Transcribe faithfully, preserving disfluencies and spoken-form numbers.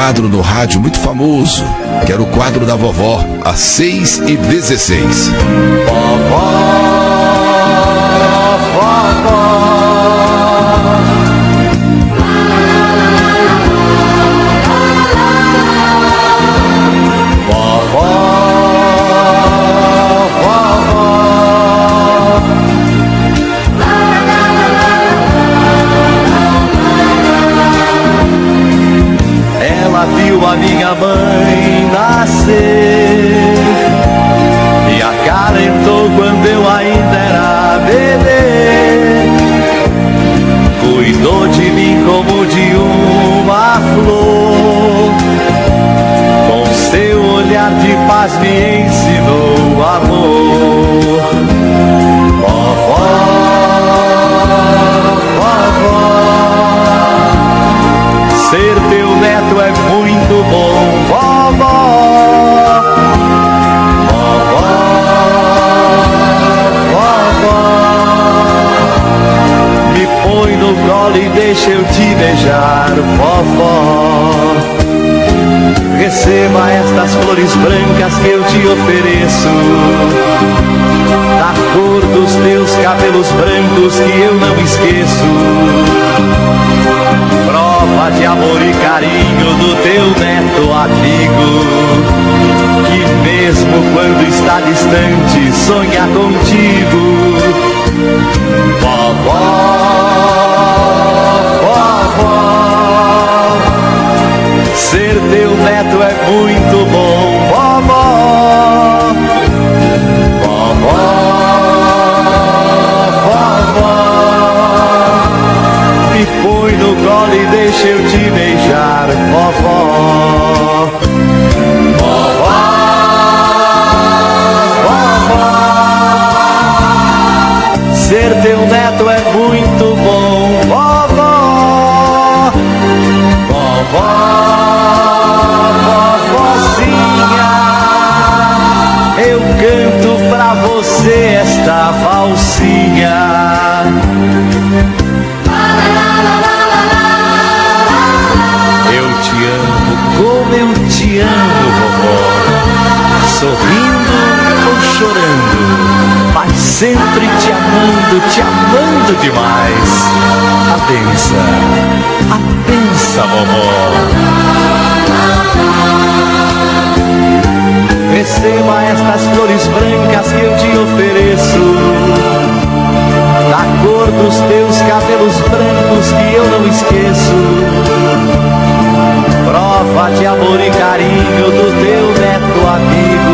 quadro no rádio muito famoso, que era o quadro da vovó, às seis e dezesseis. Vovó, vovó, viu a minha mãe nascer e acalentou quando eu ainda era bebê. Cuidou de mim como de uma flor, com seu olhar de paz me ensinou amor. Vovó, vovó, ser teu neto é muito bom, vovó. Vovó, vovó, me põe no colo e deixa eu te beijar, vovó. Receba estas flores brancas que eu te ofereço, da cor dos teus cabelos brancos que eu não esqueço. Prova de amor e carinho do teu neto amigo, que mesmo quando está distante sonha contigo. Vovó, vovó, ser teu neto é muito bom, vovó. Vovó, vovó, me põe no colo e deixa eu te beijar, vovó. Vovó, vovó, ser teu neto é muito bom, vovó. Vovó, vovozinha, eu canto pra você esta valsinha. Como eu te amo, vovó, sorrindo ou chorando, mas sempre te amando, te amando demais. A benção, a benção, vovó. Receba estas flores brancas que eu te ofereço, da cor dos teus cabelos brancos que eu não esqueço. Prova de amor e carinho do teu neto amigo,